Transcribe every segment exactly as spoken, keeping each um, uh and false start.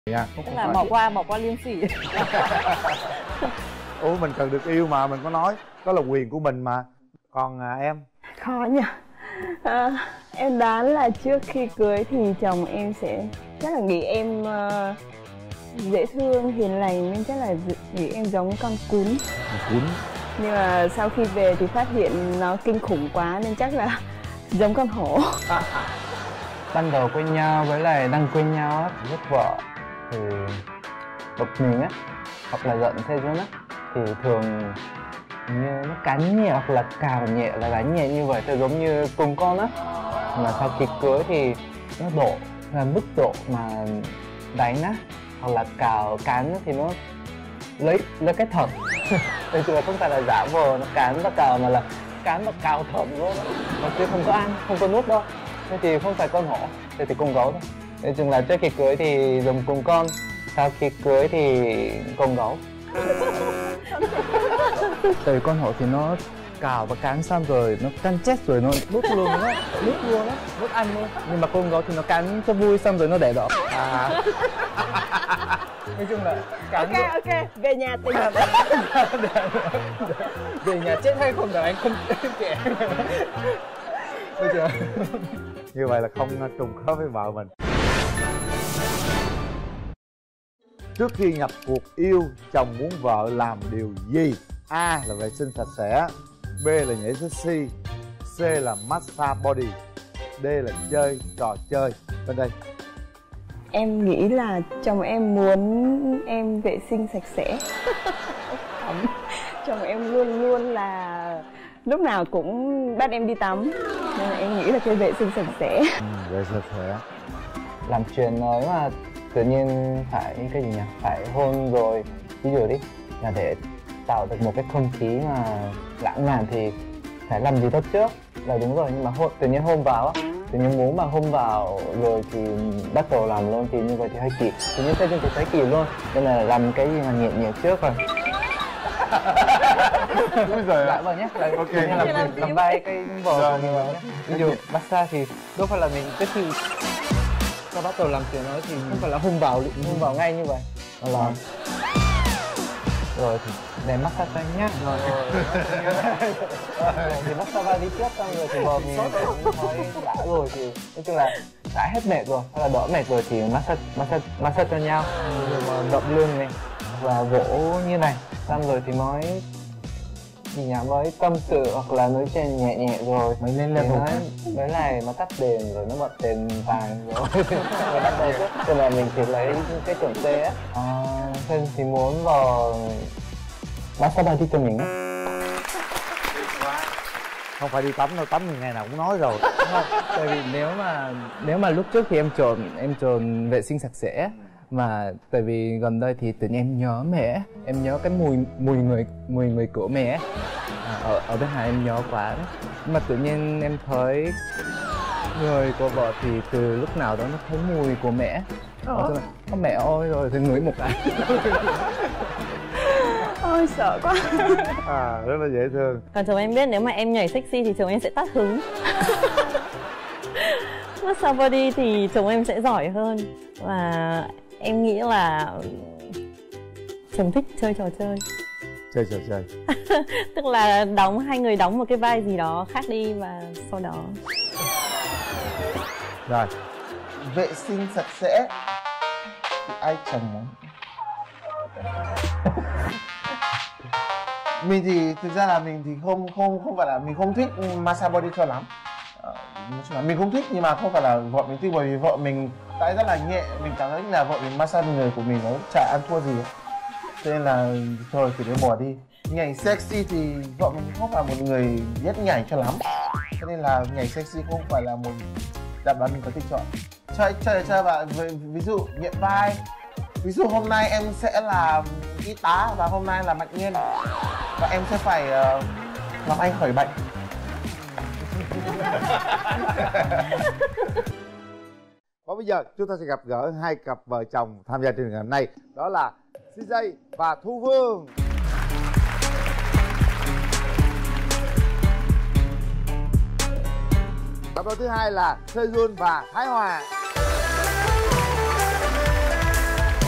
Dạ. Tức là bỏ qua bỏ qua liêm sỉ. Ủa mình cần được yêu mà, mình có nói đó là quyền của mình mà. Còn à, em? Khó nhỉ. À, em đoán là trước khi cưới thì chồng em sẽ chắc là nghĩ em uh, dễ thương, hiền lành, nên chắc là nghĩ em giống con cún. Cún. Nhưng mà sau khi về thì phát hiện nó kinh khủng quá nên chắc là giống con hổ. À, ban đầu quen nhau với lại đang quen nhau á, rất vợ thì bực mình á, hoặc là giận xe xuống á, thì thường như nó cắn nhẹ hoặc là cào nhẹ là đánh nhẹ như vậy, thì giống như cùng con á. Mà sau khi cưới thì nó độ là mức độ mà đánh á hoặc là cào cắn thì nó lấy lấy cái thật. Bây giờ không phải là giả vờ nó cắn và cào mà là cắn và cào thật luôn, mà chứ không có ăn, không có nuốt đâu. Thế thì không phải con hổ, thế thì con gấu thôi. Nói chung là trước khi cưới thì dùng cùng con, sau khi cưới thì con gấu. Từ con hổ thì nó cào và cắn xong rồi nó cắn chết rồi nó nuốt luôn đó, nuốt luôn đó, nuốt ăn luôn. Nhưng mà con gấu thì nó cắn cho vui xong rồi nó để đó. À. Nói chung là cắn. Ok ok, về nhà tình. Về nhà chết hay không là anh không kể. Bây giờ như vậy là không trùng khớp với vợ mình. Trước khi nhập cuộc yêu, chồng muốn vợ làm điều gì? A là vệ sinh sạch sẽ, B là nhảy sexy, C là massage body, D là chơi trò chơi. Bên đây Em nghĩ là chồng em muốn em vệ sinh sạch sẽ. Chồng em luôn luôn là lúc nào cũng bắt em đi tắm, nên là em nghĩ là cái vệ sinh sạch sẽ. ừ, vệ sinh sạch sẽ. Làm chuyện nói mà tự nhiên phải cái gì nhỉ, phải hôn rồi ví dụ đi, là để tạo được một cái không khí mà lãng mạn thì phải làm gì đó trước là đúng rồi. Nhưng mà hôn, tự nhiên hôn vào á, tự nhiên muốn mà hôn vào rồi thì bắt đầu làm luôn thì như vậy thì hơi kỳ, tự nhiên thấy thì thấy kỳ luôn, nên là làm cái gì mà nhẹ nhẹ trước rồi. Đúng rồi. Lại vào nhé. Lại, ok. Làm, làm, làm vai cái vò như vậy nhé. Ví dụ massage thì đâu phải là mình trước khi ta bắt đầu làm chuyện nói thì không phải là hôn vào hôn vào ngay như vậy, mà là rồi thì để massage tay nhá. Rồi, rồi thì massage vai đi trước, xong rồi thì vợ mình cũng thấy đã rồi thì nói chung là đã hết mệt rồi hay là đỡ mệt rồi thì massage massage massage cho nhau, rồi mà đậm lưng này và vỗ như này, xong rồi thì mới gì nhỉ, mới tâm sự hoặc là nói chuyện nhẹ nhẹ rồi mới lên level nói mới này mà tắt đèn rồi nó bật đèn vàng rồi rồi bắt đầu trước, cho là mình thì lấy cái chuẩn C á. À, thêm thì muốn vào massage body cho mình á. Không phải đi tắm đâu, tắm thì ngày nào cũng nói rồi. Không, tại vì nếu mà nếu mà lúc trước thì em trộn em trộn vệ sinh sạch sẽ, mà tại vì gần đây thì tự nhiên em nhớ mẹ, em nhớ cái mùi mùi người mùi người của mẹ à, ở ở bên Hà em nhớ quá đấy. Nhưng mà tự nhiên em thấy người của vợ thì từ lúc nào đó nó thấy mùi của mẹ. Ờ. Là, có mẹ ơi rồi thì ngửi một cái. Ôi sợ quá. À rất là dễ thương. Còn chồng em biết nếu mà em nhảy sexy thì chồng em sẽ tắt hứng. Massage body thì chồng em sẽ giỏi hơn. Và em nghĩ là chồng thích chơi trò chơi. Chơi trò chơi. Tức là đóng hai người đóng một cái vai gì đó khác đi và sau đó. Rồi. Vệ sinh sạch sẽ thì ai chẳng muốn. Mình thì thực ra là mình thì không không không phải là mình không thích massage body cho lắm. Ờ, mình không thích nhưng mà không phải là vợ mình thích, bởi vì vợ mình tay rất là nhẹ, mình cảm thấy là vợ mình massage người của mình nó chả ăn thua gì. Cho nên là thôi thì để bỏ đi. Nhảy sexy thì vợ mình không phải một người biết nhảy cho lắm, cho nên là nhảy sexy không phải là một đáp án mình có thể chọn. Chơi chơi chơi bạn ví dụ nhận vai, ví dụ hôm nay em sẽ là y tá và hôm nay là Mạnh Nhiên và em sẽ phải uh, làm anh khỏi bệnh. Và bây giờ chúng ta sẽ gặp gỡ hai cặp vợ chồng tham gia chương trình ngày hôm nay, đó là xê giê và Thu Phương. Cặp đôi thứ hai là Sejun và Thái Hòa.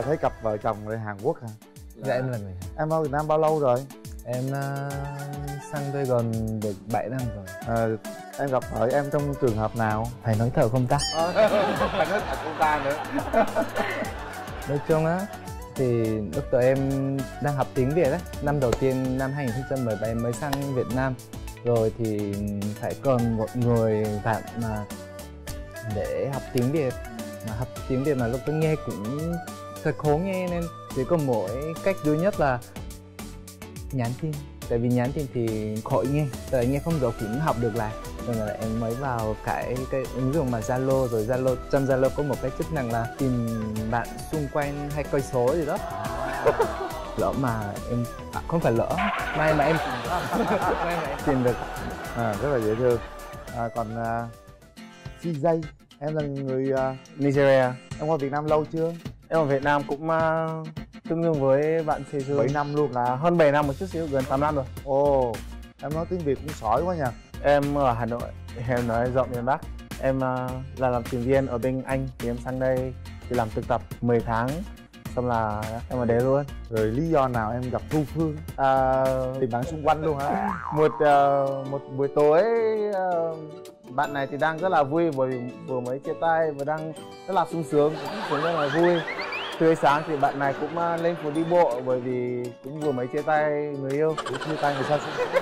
thấy cặp vợ chồng người Hàn Quốc hả? Dạ em là người Hàn. Em ở Việt Nam bao lâu rồi? Em uh, sang đây gần được bảy năm rồi. À, em gặp vợ em trong trường hợp nào? Phải nói thở không ta? Phải nói thật cô ta nữa. Nói chung á thì lúc tụi em đang học tiếng Việt á, năm đầu tiên năm hai không một bảy mới sang Việt Nam, rồi thì phải cần một người bạn mà để học tiếng Việt, mà học tiếng Việt mà lúc tôi nghe cũng thật khó nghe, nên chỉ có mỗi cách duy nhất là nhắn tin. Tại vì nhắn tin thì khỏi nghe, tại nghe không rõ cũng học được lại. Rồi là em mới vào cái cái ứng dụng mà Zalo, rồi Zalo trong Zalo có một cái chức năng là tìm bạn xung quanh hai cây số gì đó. Lỡ mà em à, không phải lỡ, may mà em may mà em tìm được. À, rất là dễ thương. À, còn uh, xê jay, em là người uh, Nigeria. em qua Việt Nam lâu chưa? Em ở Việt Nam cũng uh, tương đương với bạn Sejun. bảy năm luôn. Là hơn bảy năm một chút xíu, gần tám năm rồi. Ồ, em nói tiếng Việt cũng giỏi quá nha. Em ở Hà Nội, em nói giọng miền Bắc. Em uh, là làm thuyền viên ở bên Anh, thì em sang đây thì làm thực tập mười tháng, xong là em ở đấy luôn. Rồi lý do nào em gặp Thu Phương? À, Tìm bạn xung quanh luôn hả? một uh, một buổi tối uh, bạn này thì đang rất là vui bởi vì vừa mới chia tay và đang rất là sung sướng, cũng rất là vui. Tươi sáng thì bạn này cũng uh, lên phố đi bộ bởi vì cũng vừa mới chia tay người yêu. Ủa, chia tay người sao?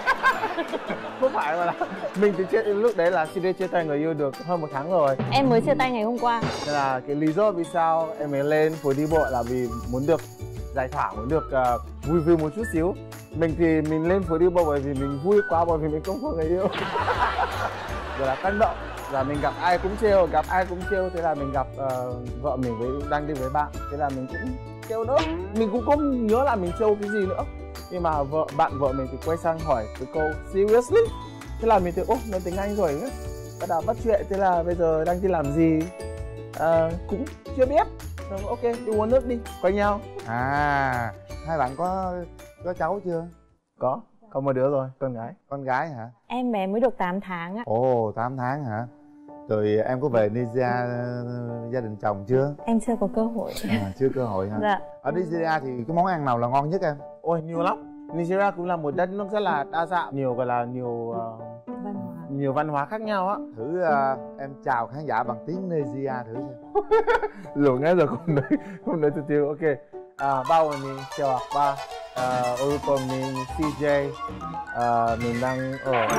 Không phải mà là mình thì chia, lúc đấy là chia chia tay người yêu được hơn một tháng rồi. Em mới chia tay ngày hôm qua. Nên là cái lý do vì sao em mới lên phố đi bộ là vì muốn được giải thỏa, muốn được uh, vui vui một chút xíu. Mình thì mình lên phố đi bộ bởi vì mình vui quá, bởi vì mình không có người yêu. Rồi là tăng động, là mình gặp ai cũng trêu, gặp ai cũng trêu. Thế là mình gặp uh, vợ mình với đang đi với bạn, thế là mình cũng trêu nữa. Mình cũng không nhớ là mình trêu cái gì nữa. Nhưng mà vợ bạn vợ mình thì quay sang hỏi cái câu seriously. Thế là mình thấy ố, nói tiếng Anh rồi ấy. Bắt đầu bắt chuyện, thế là bây giờ đang đi làm gì à, cũng chưa biết. Rồi ok, đi uống nước đi, quen nhau. À, hai bạn có có cháu chưa? Có, có một đứa rồi, con gái. Con gái hả? Em bé mới được tám tháng ạ. Ồ, tám tháng hả? Rồi em có về Nigeria uh, gia đình chồng chưa? Em chưa có cơ hội. À, chưa cơ hội hả? Dạ. Ở Nigeria thì cái món ăn nào là ngon nhất em? Ôi, nhiều lắm. Nigeria cũng là một đất nước rất là đa dạng, nhiều gọi là nhiều uh, Văn hóa. nhiều văn hóa khác nhau á. Thử uh, em chào khán giả bằng tiếng Nigeria thử xem. Lộn ngay rồi, không nói không nói từ từ. Ok. À, bao mình chào ạ ba. À, orúkọ mình xê jay. À, mình đang ở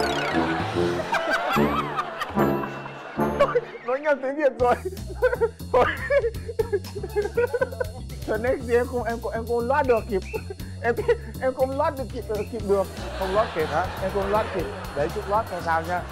nói nhầm tiếng Việt rồi. Rồi next em không em không em không loát được kịp. Em em không loát được kịp kịp được. Không lót kịp hả? Em không loát kịp. Để chút lót coi sao nha.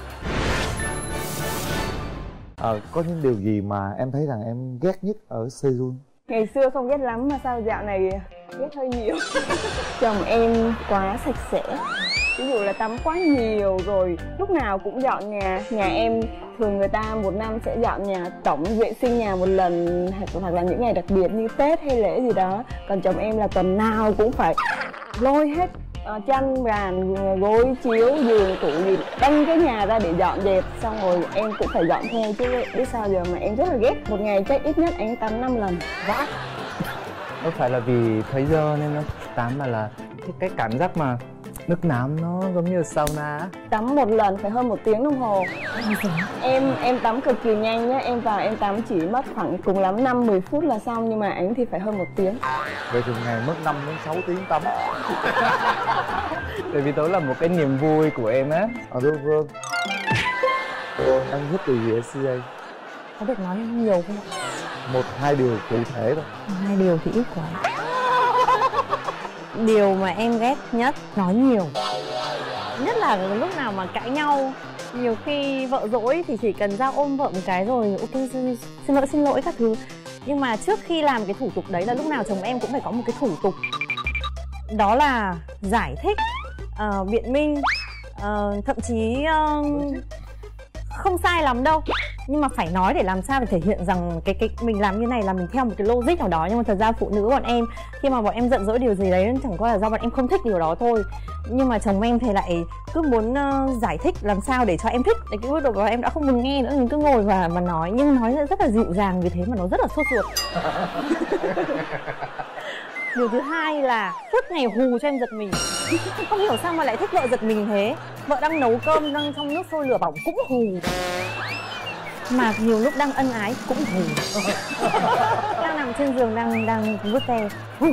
Ờ, có những điều gì mà em thấy rằng em ghét nhất ở Sejun? Ngày xưa không ghét lắm mà sao dạo này ghét hơi nhiều. Chồng em quá sạch sẽ. Ví dụ là tắm quá nhiều, rồi lúc nào cũng dọn nhà. Nhà em thường người ta một năm sẽ dọn nhà, tổng vệ sinh nhà một lần, hoặc là những ngày đặc biệt như Tết hay lễ gì đó. Còn chồng em là tuần nào cũng phải lôi hết uh, chăn, bàn, gối, chiếu, giường, tủ gì, băng cái nhà ra để dọn dẹp. Xong rồi em cũng phải dọn theo chứ biết sao giờ mà em rất là ghét. Một ngày chắc ít nhất anh tắm năm lần. Vãi. Không phải là vì thời giờ nên nó tắm, mà là cái, cái cảm giác mà nước nóng nó giống như sauna á. Tắm một lần phải hơn một tiếng đồng hồ. Em em tắm cực kỳ nhanh nhá, em vào em tắm chỉ mất khoảng cùng lắm năm mười phút là xong, nhưng mà anh thì phải hơn một tiếng. Vậy thường ngày mất năm đến sáu tiếng tắm. Tại vì đó là một cái niềm vui của em á. Ờ, Thu Phương, em thích điều gì ở xê jay? Có được nói nhiều không ạ? Một hai điều cụ thể thôi. Hai điều thì ít quá. Điều mà em ghét nhất nói nhiều. Nhất là lúc nào mà cãi nhau. Nhiều khi vợ dỗi thì chỉ cần ra ôm vợ một cái rồi ok xin, xin lỗi xin lỗi các thứ. Nhưng mà trước khi làm cái thủ tục đấy là lúc nào chồng em cũng phải có một cái thủ tục. Đó là giải thích, uh, biện minh, uh, thậm chí uh, không sai lắm đâu nhưng mà phải nói để làm sao để thể hiện rằng cái cái mình làm như này là mình theo một cái logic nào đó. Nhưng mà thật ra phụ nữ bọn em khi mà bọn em giận dỗi điều gì đấy chẳng qua là do bọn em không thích điều đó thôi. Nhưng mà chồng em thì lại cứ muốn uh, giải thích làm sao để cho em thích. Để cái bước đầu em đã không muốn nghe nữa, mình cứ ngồi và mà nói, nhưng nói rất là dịu dàng, vì thế mà nó rất là sốt ruột. Điều thứ hai là suốt ngày hù cho em giật mình. Không hiểu sao mà lại thích vợ giật mình thế. Vợ đang nấu cơm, đang trong nước sôi lửa bỏng cũng hù. Mà nhiều lúc đang ân ái cũng hù. Đang nằm trên giường đang đang vuốt ve.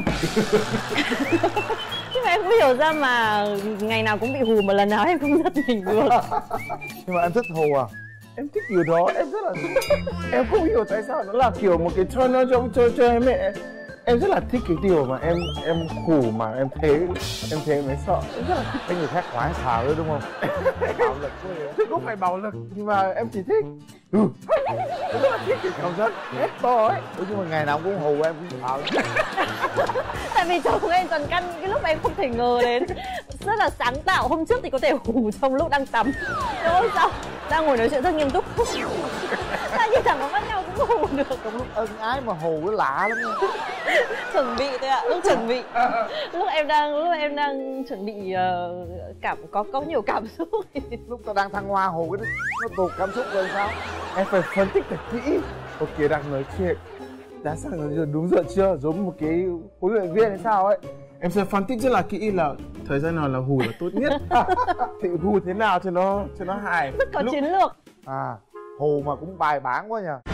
Nhưng mà em không hiểu ra mà ngày nào cũng bị hù mà lần nào em không giật mình được. Nhưng mà em thích hù à? Em thích điều đó, em rất là em không hiểu tại sao nó là kiểu một cái turn on cho cho cho em ấy. Em rất là thích cái điều mà em em hù mà em thế em thế mới sợ. Em rất là thích. Cái người khác hoảng sợ nữa đúng không? Bạo lực quá vậy. Chứ không phải bạo lực, nhưng mà em chỉ thích. Ừ. Em rất là thích cái cảm giác ép to ấy. Ủa nhưng mà ngày nào cũng hù em cũng sợ. Tại vì chồng em toàn căn cái lúc em không thể ngờ đến. Rất là sáng tạo. Hôm trước thì có thể hù trong lúc đang tắm. Đúng không sao? Đang ngồi nói chuyện rất nghiêm túc. Tại vì chẳng có bắt nhau cũng hù được. Trong lúc ân ái mà hù nó lạ lắm nha. Chuẩn bị thôi ạ, lúc chuẩn bị. Lúc em đang lúc em đang chuẩn bị uh, cảm có có nhiều cảm xúc. Lúc tao đang thăng hoa hù cái nó tuột cảm xúc rồi sao? Em phải phân tích thật kỹ. Ok, đang nói chuyện đã sang rồi, đúng rồi chưa? Giống một cái huấn luyện viên hay sao ấy. Em sẽ phân tích rất là kỹ là thời gian nào là hù là tốt nhất. Thì hù thế nào cho nó cho nó hài. Rất có Lúc... chiến lược. À, hù mà cũng bài bản quá nha.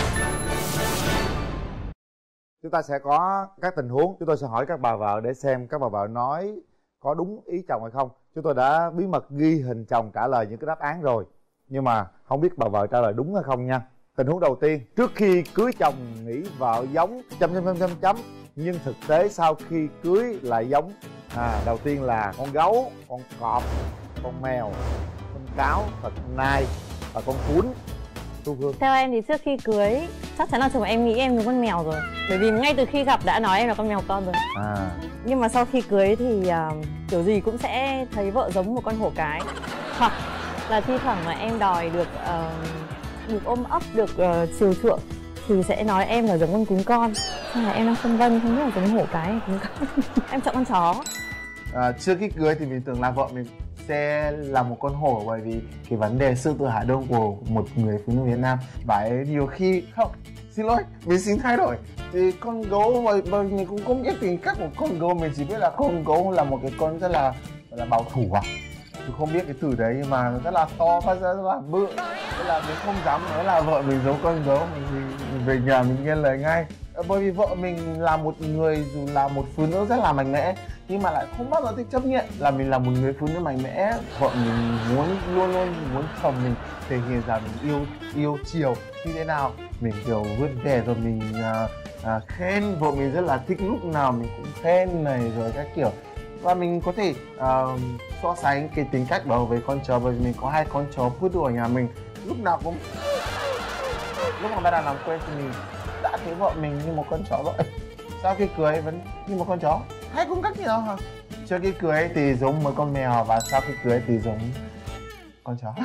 Chúng ta sẽ có các tình huống, chúng tôi sẽ hỏi các bà vợ để xem các bà vợ nói có đúng ý chồng hay không. Chúng tôi đã bí mật ghi hình chồng trả lời những cái đáp án rồi, nhưng mà không biết bà vợ trả lời đúng hay không nha. Tình huống đầu tiên, trước khi cưới chồng nghĩ vợ giống chấm chấm chấm chấm chấm, nhưng thực tế sau khi cưới lại giống. À, đầu tiên là con gấu, con cọp, con mèo, con cáo, con nai và con cún. Thu Hương. Theo em thì trước khi cưới chắc chắn là chồng em nghĩ em giống con mèo rồi, bởi vì ngay từ khi gặp đã nói em là con mèo con rồi. À. Nhưng mà sau khi cưới thì uh, kiểu gì cũng sẽ thấy vợ giống một con hổ cái, hoặc là thi thoảng mà em đòi được uh, được ôm ấp, được uh, chiều chuộng thì sẽ nói em là giống con cún con. Nên là em đang phân vân không biết là giống hổ cái hay cún con. Em chọn con chó. À, trước khi cưới thì mình tưởng là vợ mình sẽ là một con hổ, bởi vì cái vấn đề sư tử Hà Đông của một người phụ nữ Việt Nam. Và ấy, nhiều khi không, xin lỗi, mình xin thay đổi. Thì con gấu, bởi, bởi mình cũng không biết tính cách của con gấu, mình chỉ biết là con gấu là một cái con rất là là bảo thủ à. Tôi không biết cái từ đấy, nhưng mà rất là to và rất là bự. Nên là mình không dám nói là vợ mình giống con gấu, mình, mình về nhà mình nghe lời ngay. Bởi vì vợ mình là một người, dù là một phụ nữ rất là mạnh mẽ, nhưng mà lại không bao giờ thích chấp nhận là mình là một người phụ nữ mạnh mẽ. Vợ mình muốn luôn luôn muốn chồng mình thể hiện ra mình yêu yêu chiều như thế nào, mình kiểu vui vẻ rồi mình uh, uh, khen. Vợ mình rất là thích lúc nào mình cũng khen này rồi các kiểu. Và mình có thể uh, so sánh cái tính cách đó với con chó, bởi vì mình có hai con chó poodle ở nhà mình. Lúc nào cũng lúc mà bắt đầu làm quen thì mình đã thấy vợ mình như một con chó vậy. Sau khi cưới vẫn như một con chó, hai cung cách như nào hả? Trước khi cưới thì giống một con mèo, và sau khi cưới thì giống con chó.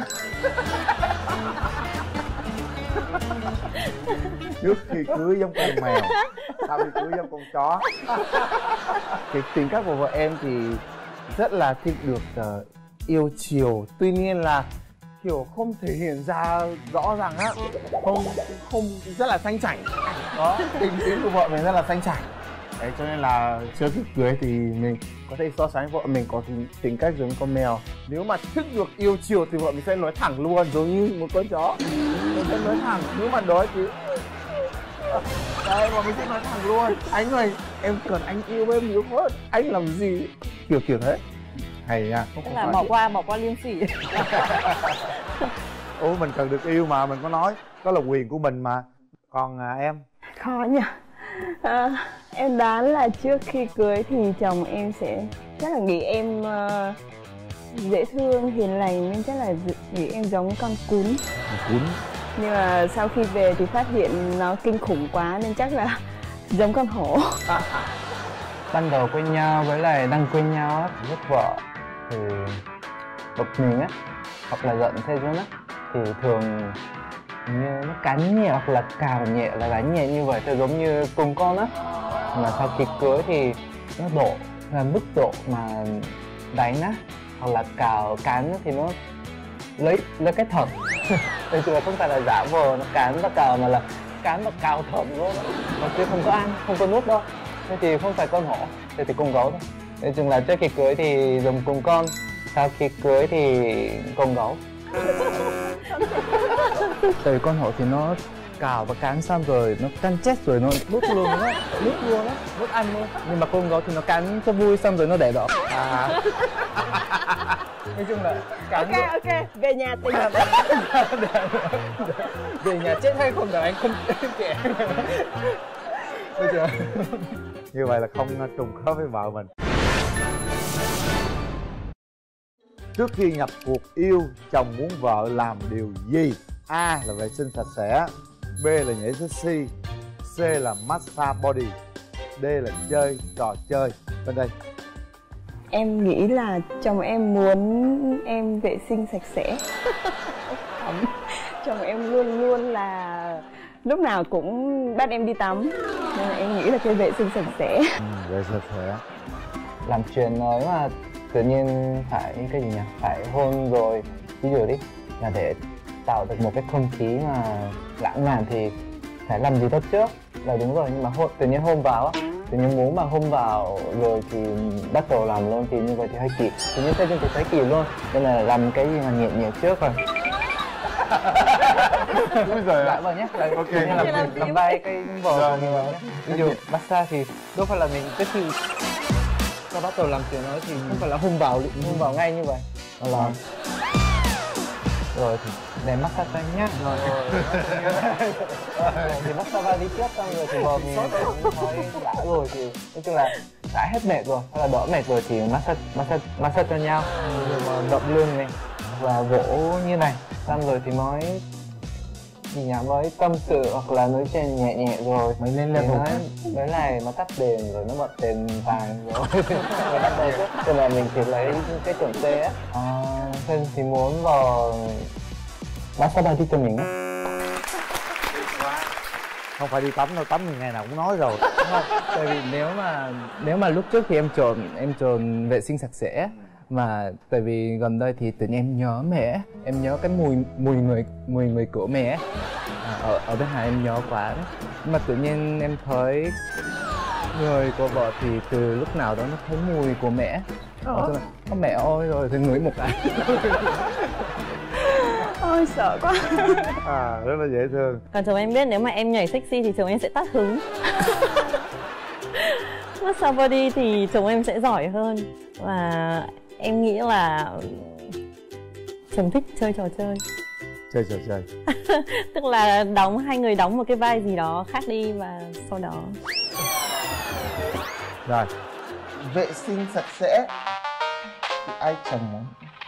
Trước khi cưới giống con mèo, sau khi cưới giống con chó. Cái tính cách của vợ em thì rất là thích được uh, yêu chiều, tuy nhiên là kiểu không thể hiện ra rõ ràng á, không không rất là xanh chảnh. Đó, tính tính của vợ mình rất là xanh chảnh. Đấy, cho nên là trước khi cưới thì mình có thể so sánh vợ mình có tính, tính cách giống con mèo. Nếu mà thích được yêu chiều thì vợ mình sẽ nói thẳng luôn, giống như một con chó. Mình sẽ nói thẳng, nếu mà đói thì đây, mà mình sẽ nói thẳng luôn: anh ơi, em cần anh yêu em nhiều hơn, anh làm gì, kiểu kiểu thế. Hay nha. Tức là bỏ qua bỏ qua liêm sỉ. Ủa mình cần được yêu mà, mình có nói, đó là quyền của mình mà. Còn à, em? Khó nhỉ. À, em đoán là trước khi cưới thì chồng em sẽ chắc là nghĩ em uh, dễ thương, hiền lành, nên chắc là nghĩ em giống con cún. Cún. Nhưng mà sau khi về thì phát hiện nó kinh khủng quá nên chắc là giống con hổ. Ban đầu quen nhau với lại đang quen nhau á, rất vợ thì bực mình á, hoặc là giận thêm nữa á, thì thường như nó cắn nhẹ hoặc là cào nhẹ là đánh nhẹ như vậy, thì giống như cùng con á. Mà sau khi cưới thì nó độ là mức độ mà đánh á hoặc là cào cắn thì nó lấy lấy cái thật. Bây giờ không phải là giả vờ nó cắn và cào mà là cắn và cào thật luôn, mà chứ không có ăn, không có nuốt đâu. Thế thì không phải con hổ, thế thì con gấu thôi. Nói chung là trước khi cưới thì dùng cùng con, sau khi cưới thì cùng gấu. Tại vì con hổ thì nó cào và cắn xong rồi nó cắn chết rồi nó nuốt luôn đó, nuốt luôn đó, nuốt ăn luôn. Nhưng mà con gấu thì nó cắn cho vui xong rồi nó để đó. À. Nói chung là cắn. Ok ok, về nhà tìm. Về nhà chết hay không là anh không kể. Bây giờ như vậy là không trùng khớp với vợ mình. Trước khi nhập cuộc yêu, chồng muốn vợ làm điều gì? A là vệ sinh sạch sẽ, B là nhảy sexy, C là massage body, D là chơi trò chơi. Bên đây Em nghĩ là chồng em muốn em vệ sinh sạch sẽ. Chồng em luôn luôn là lúc nào cũng bắt em đi tắm, nên là em nghĩ là cái vệ sinh sạch sẽ. ừ, vệ sinh sạch sẽ. Làm chuyện nói mà tự nhiên phải cái gì nhỉ? Phải hôn rồi, ví dụ đi là để tạo được một cái không khí mà lãng mạn thì phải làm gì đó trước là đúng rồi. Nhưng mà hôn, tự nhiên hôn vào á, tự nhiên muốn mà hôn vào rồi thì bắt đầu làm luôn thì như vậy thì hơi kỳ. Tự nhiên thấy thì thấy kỳ luôn, nên là làm cái gì mà nhẹ nhẹ trước rồi. Đúng rồi. Lại vào nhé. Lại, Ok. làm, làm, làm vai cái vò như vậy nhé. Ví dụ massage thì đâu phải là mình trước khi ta bắt đầu làm chuyện nói thì không phải là hôn vào hôn vào ngay như vậy, mà là rồi thì để massage tay nhá. Rồi, rồi thì massage vai đi trước, xong rồi thì vò mình cũng thấy đã rồi thì nói chung là đã hết mệt rồi hay là đỡ mệt rồi thì massage massage massage cho nhau, rồi mà đậm lưng này và vỗ như này, xong rồi thì mới gì nhỉ, mới tâm sự hoặc là nói chuyện nhẹ nhẹ rồi mới lên thì level nói mới này nó tắt đèn rồi nó bật đèn vàng rồi rồi bắt đầu chứ. Cho nên mình thì lấy cái chuẩn C á. À, Sơn thì muốn vào massage body cho mình á. Không phải đi tắm đâu, tắm thì ngày nào cũng nói rồi. Không, tại vì nếu mà nếu mà lúc trước thì em chọn em chọn vệ sinh sạch sẽ, mà tại vì gần đây thì tự nhiên em nhớ mẹ, em nhớ cái mùi mùi người mùi người của mẹ à, ở ở bên Hà em nhớ quá đấy. Nhưng mà tự nhiên em thấy người của vợ thì từ lúc nào đó nó thấy mùi của mẹ. Ờ. Là, có mẹ ơi rồi thì ngửi một cái. Ôi sợ quá. À, rất là dễ thương. Còn chồng em biết nếu mà em nhảy sexy thì chồng em sẽ tắt hứng. Massage body thì chồng em sẽ giỏi hơn. Và em nghĩ là chồng thích chơi trò chơi. Chơi trò chơi. Tức là đóng hai người đóng một cái vai gì đó khác đi và sau đó. Rồi, Vệ sinh sạch sẽ thì ai chồng muốn.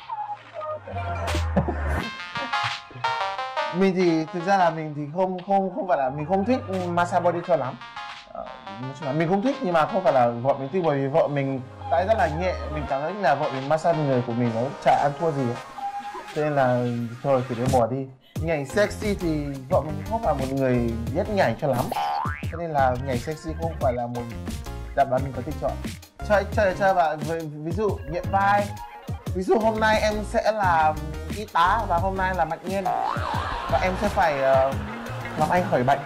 Mình thì thực ra là mình thì không không không phải là mình không thích massage body cho lắm. Ờ, nói chung là mình không thích, nhưng mà không phải là vợ mình thích, bởi vì vợ mình tay rất là nhẹ, mình cảm thấy là vợ mình massage người của mình nó chả ăn thua gì. Cho nên là thôi thì để bỏ đi. Nhảy sexy thì vợ mình không phải một người biết nhảy cho lắm, cho nên là nhảy sexy không phải là một đáp án mình có thể chọn. Chơi chơi chơi bạn, ví dụ nhẹ vai, ví dụ hôm nay em sẽ là y tá và hôm nay là Mạnh Nhiên và em sẽ phải uh, làm anh khỏi bệnh.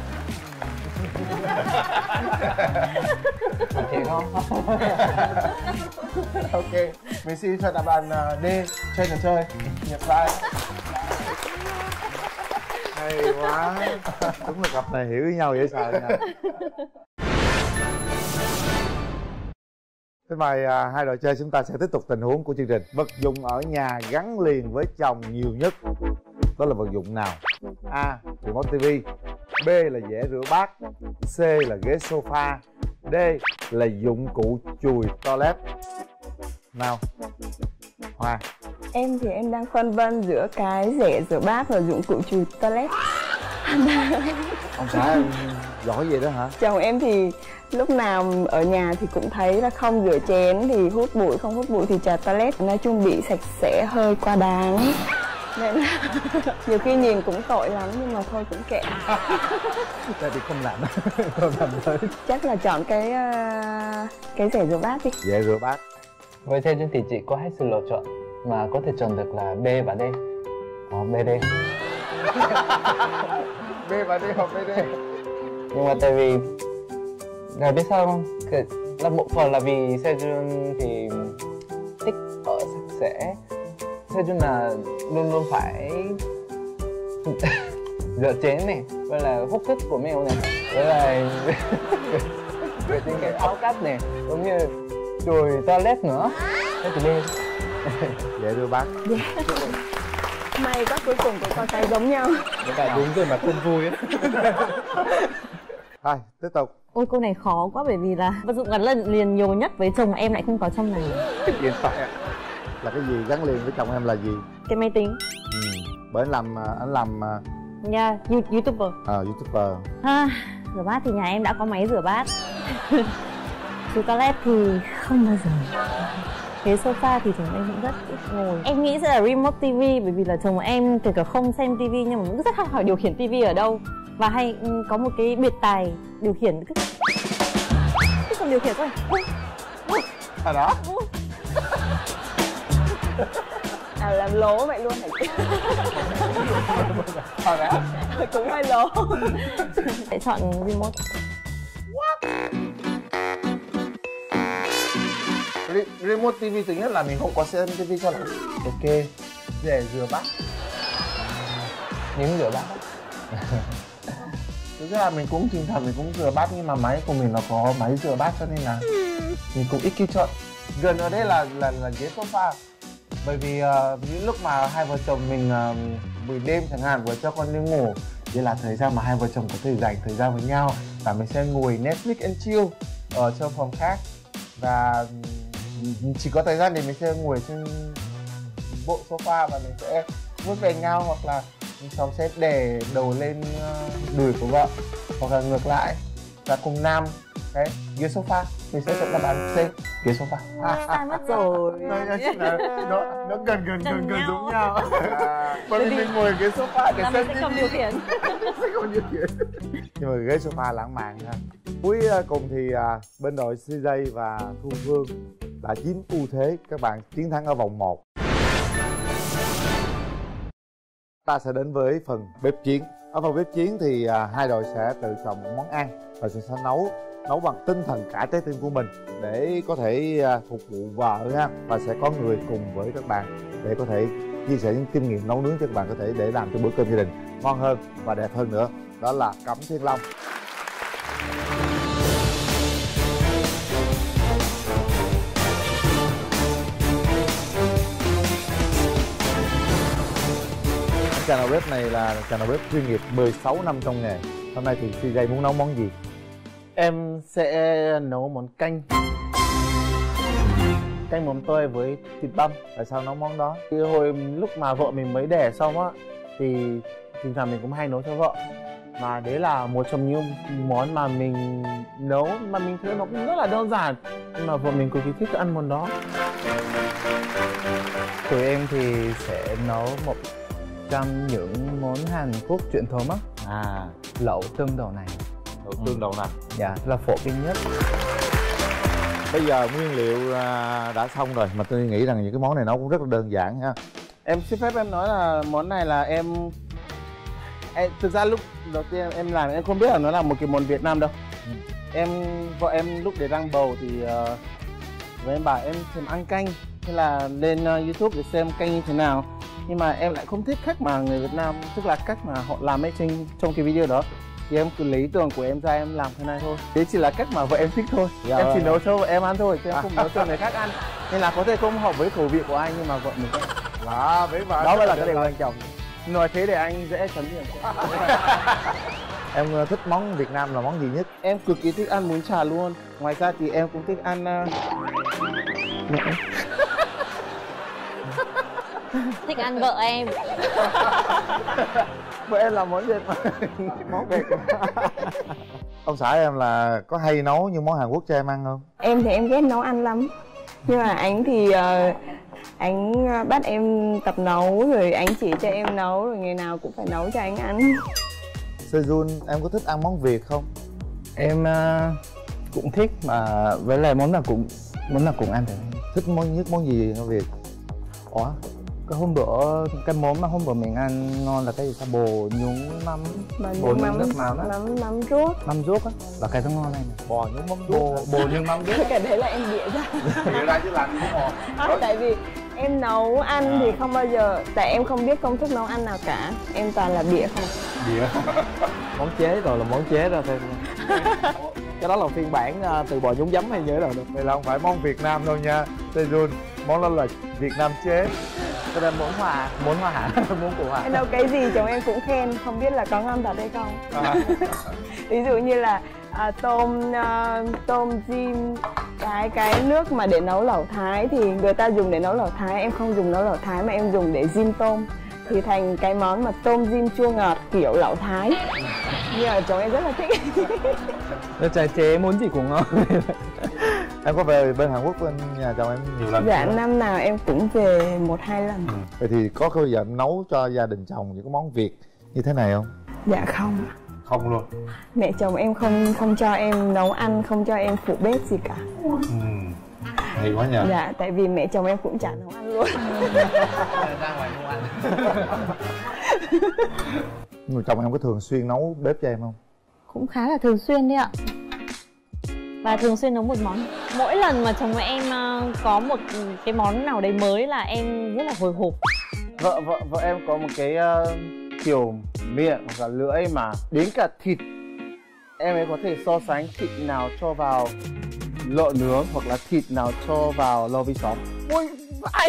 Chị không? Ok, mình xin chọn đáp án uh, D, chơi trò chơi, nhẹ vai. hay quá. Đúng là cặp này hiểu với nhau dễ sợ nha. Thế mời à, hai đội chơi chúng ta sẽ tiếp tục tình huống của chương trình. Vật dụng ở nhà gắn liền với chồng nhiều nhất, đó là vật dụng nào? A. Remote ti vi, B là dĩa rửa bát, C là ghế sofa, D là dụng cụ chùi toilet. Nào, Hoa. Em thì em đang phân vân giữa cái rẻ rửa bát và dụng cụ chùi toilet. Ông xã giỏi vậy đó hả? Chồng em thì lúc nào ở nhà thì cũng thấy là không rửa chén thì hút bụi, không hút bụi thì chà toilet. Nói chung bị sạch sẽ hơi quá đáng. Nên là nhiều khi nhìn cũng tội lắm nhưng mà thôi cũng kệ. Tại thì không làm không làm tới. Chắc là chọn cái uh, cái rẻ rửa bát đi. Dễ rửa bát. Với Sejun thì chị có hết sự lựa chọn mà có thể chọn được là B và D. Đó, bê đê. B và D hoặc bê đê. Nhưng mà tại vì ngài biết sao không? Cái, là một phần là vì Sejun thì thích ở sạch sẽ. Sejun là luôn luôn phải rửa chén này, với là hút thức của mèo này, với là vệ sinh cái áo cắt này, giống như chùi toilet nữa. Thế thì đi. Dễ rửa bát. May quá cuối cùng cũng có cái giống nhau. Cả đúng rồi mà không vui á. Thôi tiếp tục. Ôi câu này khó quá bởi vì là vật dụng gắn lần liền nhiều nhất với chồng em lại không có trong này. Điện thoại à? Là cái gì gắn liền với chồng em là gì? Cái máy tính. Ừ. Bởi anh làm anh làm Nha, yeah, YouTuber. Ờ, uh, YouTuber. À, rửa bát thì nhà em đã có máy rửa bát. Chứ toilet thì không bao giờ. Cái sofa thì chồng em cũng rất ít ngồi. Em nghĩ sẽ là remote ti vi bởi vì là chồng em kể cả không xem tivi nhưng mà cũng rất hay hỏi điều khiển tivi ở đâu. Và hay có một cái biệt tài điều khiển cứ cứ còn điều khiển thôi. À đó. À làm lố vậy luôn hả chị? À đó. Cũng hơi lố. Sẽ chọn remote. Remote ti vi thứ nhất là mình không có xem tivi cho lắm. Ok. Để rửa bát. Những rửa bát. Thực ra là mình cũng thỉnh thoảng mình cũng rửa bát nhưng mà máy của mình nó có máy rửa bát cho nên là mình cũng ít khi chọn. Gần ở đây là là là ghế sofa. Bởi vì uh, những lúc mà hai vợ chồng mình uh, buổi đêm chẳng hạn vừa cho con đi ngủ, đây là thời gian mà hai vợ chồng có thể dành thời gian với nhau và mình sẽ ngồi Netflix and chill ở trong phòng khác và chỉ có thời gian để mình sẽ ngồi trên bộ sofa và mình sẽ vuốt về nhau hoặc là chồng sẽ để đầu lên đùi của vợ hoặc là ngược lại và cùng nam đấy ghế sofa mình sẽ chọn đáp án C ghế sofa. À, sai mất rồi. nó nó gần gần gần gần giống nhau. Bởi vì mình ngồi ghế sofa để xem sẽ không điều khiển. sẽ không điều khiển. Nhưng mà ghế sofa lãng mạn ha. Cuối cùng thì bên đội xê gi và Thu Phương đã chiếm ưu thế, các bạn chiến thắng ở vòng một. Ta sẽ đến với phần bếp chiến. Ở phần bếp chiến thì à, hai đội sẽ tự chọn một món ăn và sẽ nấu nấu bằng tinh thần cả trái tim của mình để có thể à, phục vụ vợ ha, và sẽ có người cùng với các bạn để có thể chia sẻ những kinh nghiệm nấu nướng cho các bạn có thể để làm cho bữa cơm gia đình ngon hơn và đẹp hơn nữa. Đó là Cẩm Thiên Long. Chàng đầu bếp này là chàng đầu bếp chuyên nghiệp mười sáu năm trong nghề. Hôm nay thì xê gi muốn nấu món gì? Em sẽ nấu món canh canh mắm tơi với thịt băm. Tại sao nấu món đó? Thì hồi lúc mà vợ mình mới đẻ xong á thì thỉnh thoảng mình cũng hay nấu cho vợ, mà đấy là một trong những món mà mình nấu mà mình thấy nó cũng rất là đơn giản nhưng mà vợ mình cực kỳ thích ăn món đó. Tụi em thì sẽ nấu một trong những món Hàn Quốc truyền thống á, À, lẩu tương đậu nành. đậu tương đậu nành. Dạ, là phổ biến nhất. Bây giờ nguyên liệu à, đã xong rồi, mà tôi nghĩ rằng những cái món này nấu cũng rất là đơn giản ha. Em xin phép em nói là món này là em, em thực ra lúc đầu tiên em làm em không biết là nó là một cái món Việt Nam đâu. Ừ. Em vợ em lúc để đang bầu thì uh, với em bảo em thèm ăn canh, thế là lên uh, YouTube để xem canh như thế nào. Nhưng mà em lại không thích cách mà người Việt Nam, tức là cách mà họ làm ấy trên trong cái video đó. Thì em cứ lấy ý tưởng của em ra em làm thế này thôi. Đấy chỉ là cách mà vợ em thích thôi. Dạ, em chỉ vâng. nấu cho vợ em ăn thôi, chứ em không nấu cho người khác ăn. Nên là có thể không hợp với khẩu vị của anh nhưng mà vợ mình thích. Đó, biết mà. Đó mới là cái điều quan trọng. Nói thế để anh dễ chấm điểm. Em thích món Việt Nam là món gì nhất? Em cực kỳ thích ăn bún chả luôn. Ngoài ra thì em cũng thích ăn uh... Thích ăn vợ em. vợ em làm món Việt mà. Món Việt. Ông xã em là có hay nấu những món Hàn Quốc cho em ăn không? Em thì em ghét nấu ăn lắm. Nhưng mà anh thì uh, anh bắt em tập nấu, rồi anh chỉ cho em nấu, rồi ngày nào cũng phải nấu cho anh ăn. Sejun, em có thích ăn món Việt không? Em uh, cũng thích, mà với lại món nào cũng món nào cũng ăn được. Thích món nhất món gì ở Việt? Ủa, cái hôm bữa cái món mà hôm bữa mình ăn ngon là cái gì ta, bò nhúng mắm, bò nhúng mắm, nước mắm đó, mắm mắm ruốc. mắm ruốc á, là cái đó ngon này nè. Bò nhúng mắm Bò ruốc. bò nhúng mắm ruốc. Cái đấy là em bịa ra. Bịa ra chứ làm gì có bò. À, tại vì em nấu ăn thì không bao giờ, tại em không biết công thức nấu ăn nào cả, em toàn là bịa không. Bịa. Món chế rồi là món chế ra thêm. Cái đó là phiên bản uh, từ bò nhúng giấm hay như thế nào được? Đây là không phải món Việt Nam đâu nha Sejun, món đó là Việt Nam chế. Cái đó món hòa, món hòa hả? Món của hòa. Em nấu cái gì chồng em cũng khen, không biết là có ngon thật hay không. À. Ví dụ như là à, tôm à, tôm rim, cái cái nước mà để nấu lẩu Thái thì người ta dùng để nấu lẩu Thái, em không dùng nấu lẩu Thái mà em dùng để rim tôm, thì thành cái món mà tôm rim chua ngọt kiểu lẩu Thái. Nhưng mà chồng em rất là thích. Nó trái chế món gì cũng ngon. Em có về bên Hàn Quốc bên nhà chồng em nhiều lần Dạ, chưa? năm nào em cũng về một hai lần. Ừ. Vậy thì có bao giờ em nấu cho gia đình chồng những cái món Việt như thế này không? Dạ không. Không luôn. Mẹ chồng em không không cho em nấu ăn, không cho em phụ bếp gì cả. Ừ. Hay quá nhỉ. Dạ, tại vì mẹ chồng em cũng chả nấu ăn luôn. Ra ngoài mua ăn. Nhưng mà chồng em có thường xuyên nấu bếp cho em không? Cũng khá là thường xuyên đấy ạ. Và thường xuyên nấu một món. Mỗi lần mà chồng em uh, có một cái món nào đấy mới là em rất là hồi hộp. Vợ vợ vợ em có một cái uh, kiểu miệng hoặc là lưỡi mà đến cả thịt em ấy có thể so sánh thịt nào cho vào lợn nướng hoặc là thịt nào cho vào lò vi sóng. Ôi vãi.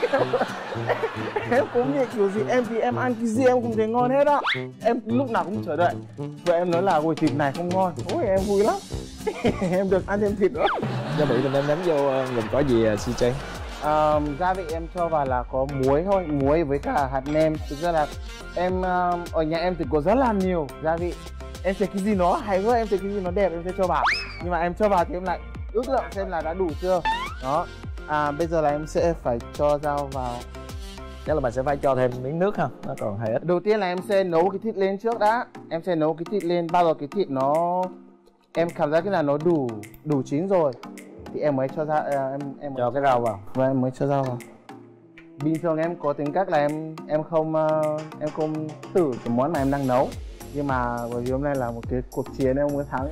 Em cũng như kiểu gì em thì em ăn cái gì em cũng thấy ngon hết á. Em lúc nào cũng chờ đợi vợ em nói là ôi thịt này không ngon, ôi em vui lắm. Em được ăn thêm thịt nữa. Gia vị mình em ném vô gồm có gì xê giê? À, gia vị em cho vào là có muối thôi, muối với cả hạt nêm. Thực ra là em uh, ở nhà em thì có rất là nhiều gia vị. Em thấy cái gì nó hay quá, em thấy cái gì nó đẹp em sẽ cho vào. Nhưng mà em cho vào thì em lại ước lượng xem là đã đủ chưa. Đó. À bây giờ là em sẽ phải cho rau vào. Chắc là mình sẽ phải cho thêm miếng nước ha, nó còn hơi ít. Đầu tiên là em sẽ nấu cái thịt lên trước đã. Em sẽ nấu cái thịt lên, bao giờ cái thịt nó em cảm giác cái là nó đủ đủ chín rồi thì em mới cho ra em em Cho cái rau vào. và em mới cho rau vào. Bình thường em có tính cách là em em không uh, em không thử cái món này em đang nấu, nhưng mà bởi vì hôm nay là một cái cuộc chiến em muốn thắng.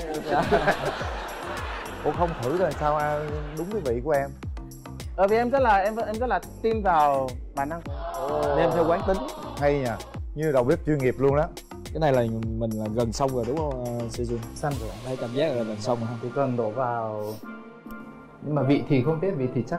Ủa không thử rồi sao đúng cái vị của em? Bởi vì em rất là em em rất là tin vào bản năng. Nên em theo quán tính. Hay nha, như đầu bếp chuyên nghiệp luôn đó. Cái này là mình là gần xong rồi đúng không Sejun? Xong rồi. Thấy cảm giác là gần xong rồi. Chỉ cần đổ vào. Nhưng mà vị thì không biết, vị thì chắc.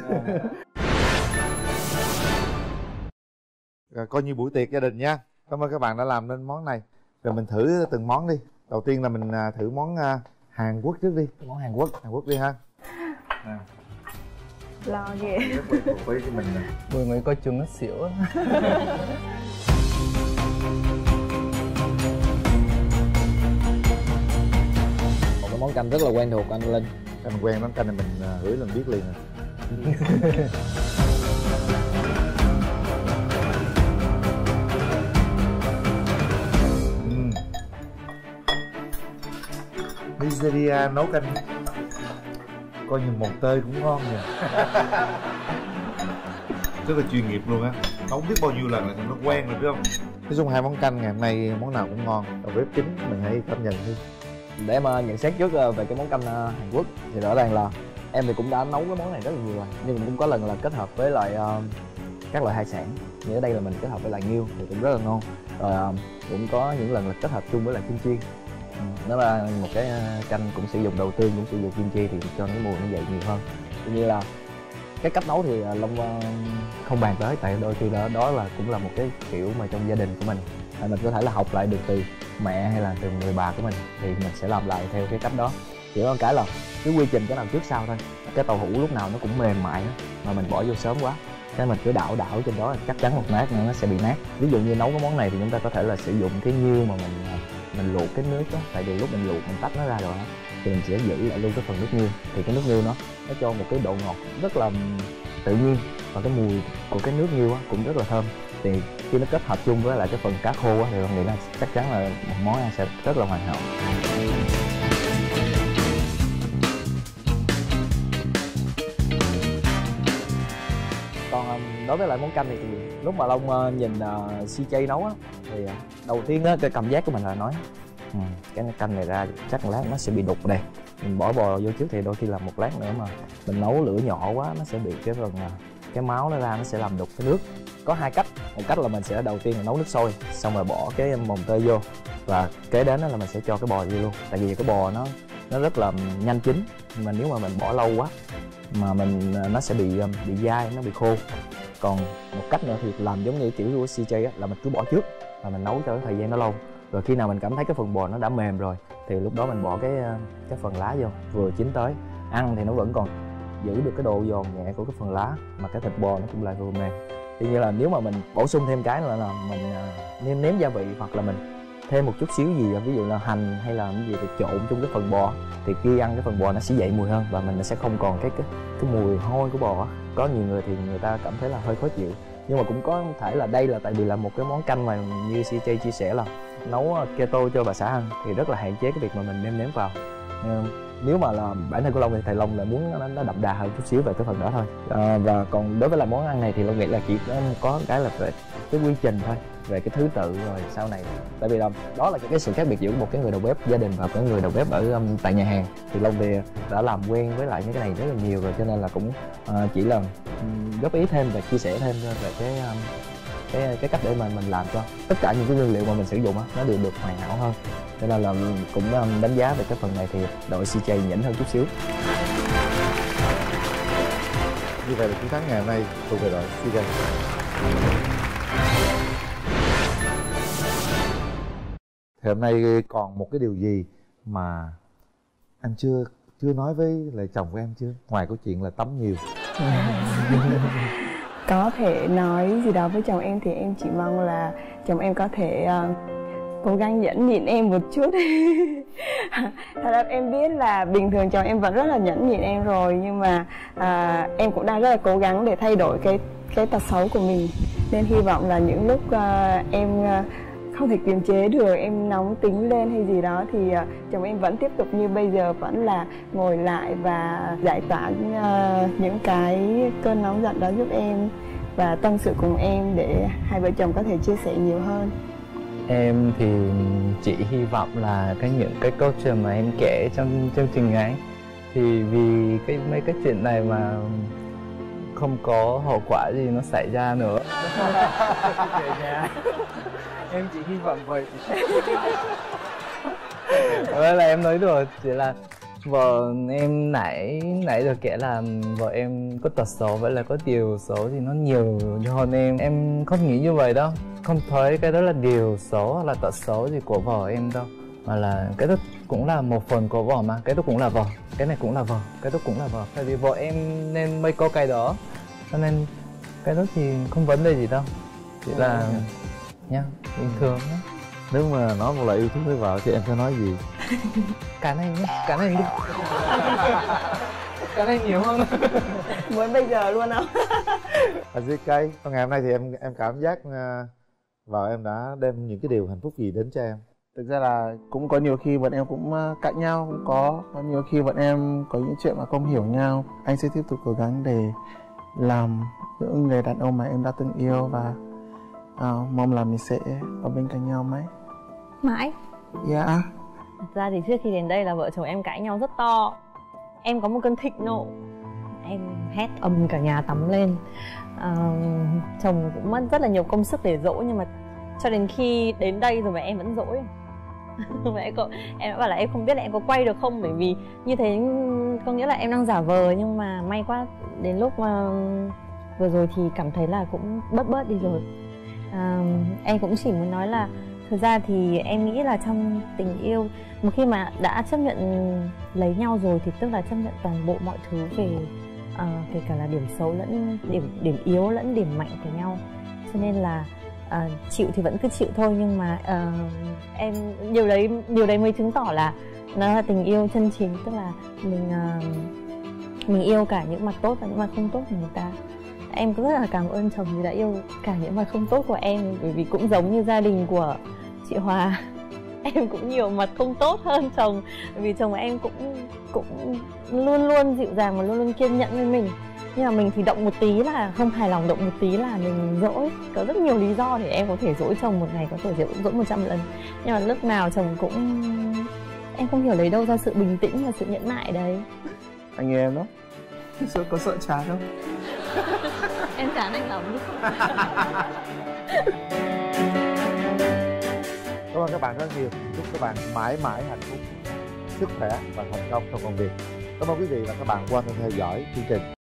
Rồi, coi như buổi tiệc gia đình nha. Cảm ơn các bạn đã làm nên món này. Rồi mình thử từng món đi. Đầu tiên là mình thử món Hàn Quốc trước đi. Món Hàn Quốc. Hàn Quốc đi ha. À. Lo ghê. Với cho mình nè. Mười người coi chừng nó xỉu. Một cái món canh rất là quen thuộc của anh Linh. Canh quen lắm, canh này mình hửi lần biết liền rồi. uhm. Nigeria nấu canh coi như một tơi cũng ngon nhỉ. Rất là chuyên nghiệp luôn á, nấu biết bao nhiêu lần là nó quen rồi, biết không? Nói chung hai món canh ngày hôm nay món nào cũng ngon. Đầu bếp chính mình hãy cảm nhận đi. Để mà nhận xét trước về cái món canh Hàn Quốc thì rõ ràng là em thì cũng đã nấu cái món này rất là nhiều rồi, nhưng cũng có lần là kết hợp với lại uh, các loại hải sản. Như ở đây là mình kết hợp với lại nghêu thì cũng rất là ngon. Rồi uh, cũng có những lần là kết hợp chung với lại kim chi. Ừ, nó là một cái canh cũng sử dụng đầu tương, cũng sử dụng kim chi thì cho cái mùi nó dậy nhiều hơn. Tuy nhiên là cái cách nấu thì Long uh, không bàn tới, tại đôi khi đó đó là cũng là một cái kiểu mà trong gia đình của mình, à, mình có thể là học lại được từ mẹ hay là từ người bà của mình thì mình sẽ làm lại theo cái cách đó. Chỉ có cái là cái quy trình cái nào trước sau thôi. Cái tàu hũ lúc nào nó cũng mềm mại đó, mà mình bỏ vô sớm quá cái mình cứ đảo đảo trên đó chắc chắn một nát nữa nó sẽ bị nát. Ví dụ như nấu cái món này thì chúng ta có thể là sử dụng cái nghêu mà mình mình luộc cái nước đó, tại vì lúc mình luộc mình tách nó ra rồi đó, thì mình sẽ giữ lại luôn cái phần nước nghêu, thì cái nước nghêu nó nó cho một cái độ ngọt rất là tự nhiên, và cái mùi của cái nước nghêu á cũng rất là thơm. Thì khi nó kết hợp chung với lại cái phần cá khô á thì Long nghĩ là chắc chắn là một món ăn sẽ rất là hoàn hảo. Còn đối với lại món canh này thì lúc mà Long nhìn uh, xê jay nấu á thì uh, đầu tiên á cái cảm giác của mình là nói ừ, cái canh này ra chắc một lát nó sẽ bị đục đây. Mình bỏ bò vô trước thì đôi khi là một lát nữa mà mình nấu lửa nhỏ quá nó sẽ bị cái phần uh, cái máu nó ra, nó sẽ làm đục cái nước. Có hai cách, một cách là mình sẽ đầu tiên là nấu nước sôi xong rồi bỏ cái mồng tơi vô, và kế đến đó là mình sẽ cho cái bò vô luôn. Tại vì cái bò nó nó rất là nhanh chín, mà nếu mà mình bỏ lâu quá mà mình nó sẽ bị bị dai, nó bị khô. Còn một cách nữa thì làm giống như kiểu của xê jay á, là mình cứ bỏ trước và mình nấu cho cái thời gian nó lâu, rồi khi nào mình cảm thấy cái phần bò nó đã mềm rồi thì lúc đó mình bỏ cái cái phần lá vô, vừa chín tới ăn thì nó vẫn còn giữ được cái độ giòn nhẹ của cái phần lá, mà cái thịt bò nó cũng lại vừa mềm. Tuy nhiên là nếu mà mình bổ sung thêm cái nữa là mình nêm nếm gia vị, hoặc là mình thêm một chút xíu gì, ví dụ là hành hay là cái gì thì trộn trong cái phần bò, thì khi ăn cái phần bò nó sẽ dậy mùi hơn và mình sẽ không còn cái cái, cái mùi hôi của bò. Có nhiều người thì người ta cảm thấy là hơi khó chịu, nhưng mà cũng có thể là đây là tại vì là một cái món canh mà như xê jay chia sẻ là nấu keto cho bà xã ăn thì rất là hạn chế cái việc mà mình nêm nếm vào. Nếu mà là bản thân của Long thì thầy Long lại muốn nó, nó đậm đà hơn chút xíu về cái phần đó thôi. À, và còn đối với là món ăn này thì Long nghĩ là chỉ có cái là về cái quy trình thôi, về cái thứ tự rồi sau này. Tại vì là đó là cái sự khác biệt giữa một cái người đầu bếp gia đình và cái người đầu bếp ở um, tại nhà hàng. Thì Long thì đã làm quen với lại những cái này rất là nhiều rồi, cho nên là cũng uh, chỉ là um, góp ý thêm và chia sẻ thêm về cái um, cái cái cách để mà mình làm cho tất cả những cái nguyên liệu mà mình sử dụng á nó đều được hoàn hảo hơn. Cho nên là cũng đánh giá về cái phần này thì đội xê jay nhỉnh hơn chút xíu. Như vậy là chiến thắng ngày hôm nay thuộc về đội xê jay. Thì hôm nay còn một cái điều gì mà anh chưa chưa nói với lại chồng của em chưa? Ngoài câu chuyện là tắm nhiều. Có thể nói gì đó với chồng em thì em chỉ mong là chồng em có thể uh, cố gắng nhẫn nhịn em một chút. Thật ra em biết là bình thường chồng em vẫn rất là nhẫn nhịn em rồi, nhưng mà uh, em cũng đang rất là cố gắng để thay đổi cái cái tật xấu của mình. Nên hy vọng là những lúc uh, em uh, không thể kiềm chế được, em nóng tính lên hay gì đó thì uh, chồng em vẫn tiếp tục như bây giờ, vẫn là ngồi lại và giải tỏa uh, những cái cơn nóng giận đó giúp em và tâm sự cùng em để hai vợ chồng có thể chia sẻ nhiều hơn. Em thì chỉ hy vọng là cái những cái câu chuyện mà em kể trong chương trình ấy thì vì cái mấy cái chuyện này mà không có hậu quả gì nó xảy ra nữa. Về nhà em chỉ hy vọng vậy. Vậy là em nói đùa, chỉ là vợ em nãy nãy giờ kể là vợ em có tật xấu, vậy là có điều xấu thì nó nhiều hơn em. Em không nghĩ như vậy đâu, không thấy cái đó là điều xấu hoặc là tật xấu gì của vợ em đâu, mà là cái đó cũng là một phần của vợ mà, cái đó cũng là vợ, cái này cũng là vợ, cái đó cũng là vợ. Tại vì vợ em nên mấy câu cái đó, cho nên cái đó thì không vấn đề gì đâu, chỉ là nha bình thường đó. Nếu mà nói một lời yêu thương với vợ thì em sẽ nói gì? Cái này nhé, cái này đi. Cái này nhiều hơn. Muốn bây giờ luôn không? Anh xê ca, ngày hôm nay thì em em cảm giác uh, vợ em đã đem những cái điều hạnh phúc gì đến cho em? Thực ra là cũng có nhiều khi bọn em cũng cãi nhau, cũng có có nhiều khi bọn em có những chuyện mà không hiểu nhau. Anh sẽ tiếp tục cố gắng để làm những người đàn ông mà em đã từng yêu và uh, mong là mình sẽ ở bên cạnh nhau mãi. Mãi? Dạ. Yeah. Thật ra thì trước khi đến đây là vợ chồng em cãi nhau rất to. Em có một cơn thịnh nộ, em hét ầm cả nhà tắm lên. à, Chồng cũng mất rất là nhiều công sức để dỗ, nhưng mà cho đến khi đến đây rồi mà em vẫn dỗi. Mà em, có, em đã bảo là em không biết là em có quay được không, bởi vì như thế có nghĩa là em đang giả vờ. Nhưng mà may quá đến lúc mà vừa rồi thì cảm thấy là cũng bớt bớt đi rồi. à, Em cũng chỉ muốn nói là thực ra thì em nghĩ là trong tình yêu, một khi mà đã chấp nhận lấy nhau rồi thì tức là chấp nhận toàn bộ mọi thứ về uh, kể cả là điểm xấu lẫn điểm điểm yếu lẫn điểm mạnh của nhau. Cho nên là uh, chịu thì vẫn cứ chịu thôi, nhưng mà uh, em điều đấy điều đấy mới chứng tỏ là nó là tình yêu chân chính, tức là mình uh, mình yêu cả những mặt tốt và những mặt không tốt của người ta. em cũng rất là cảm ơn chồng vì đã yêu cả những mặt không tốt của em, bởi vì cũng giống như gia đình của chị Hòa, em cũng nhiều mặt không tốt hơn chồng, bởi vì chồng em cũng cũng luôn luôn dịu dàng và luôn luôn kiên nhẫn với mình. Nhưng mà mình thì động một tí là không hài lòng, động một tí là mình dỗi. Có rất nhiều lý do để em có thể dỗi chồng, một ngày có thể dỗi, dỗi một trăm lần. Nhưng mà lúc nào chồng cũng... Em không hiểu lấy đâu ra sự bình tĩnh và sự nhẫn nại đấy. Anh yêu em đó. Sợ, có sợ chán không? Em chán anh lắm. Cảm ơn các bạn rất nhiều. Chúc các bạn mãi mãi hạnh phúc, sức khỏe và thành công trong công việc. Cảm ơn quý vị và các bạn quan tâm theo dõi chương trình.